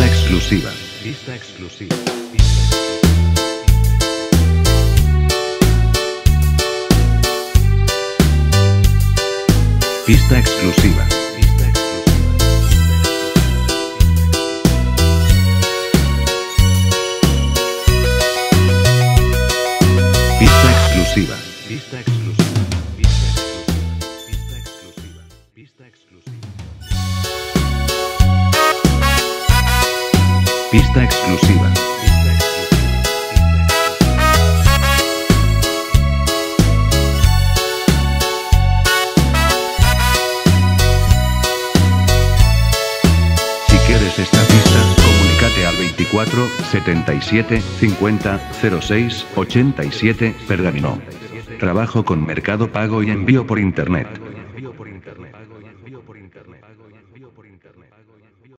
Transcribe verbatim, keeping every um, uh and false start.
Pista exclusiva. Pista exclusiva. Pista exclusiva. Pista exclusiva. Pista exclusiva. Pista exclusiva. Pista exclusiva. Pista exclusiva. Si quieres esta pista, comunícate al veinticuatro setenta y siete cincuenta cero seis ochenta y siete Pergamino. Trabajo con Mercado Pago y envío por internet.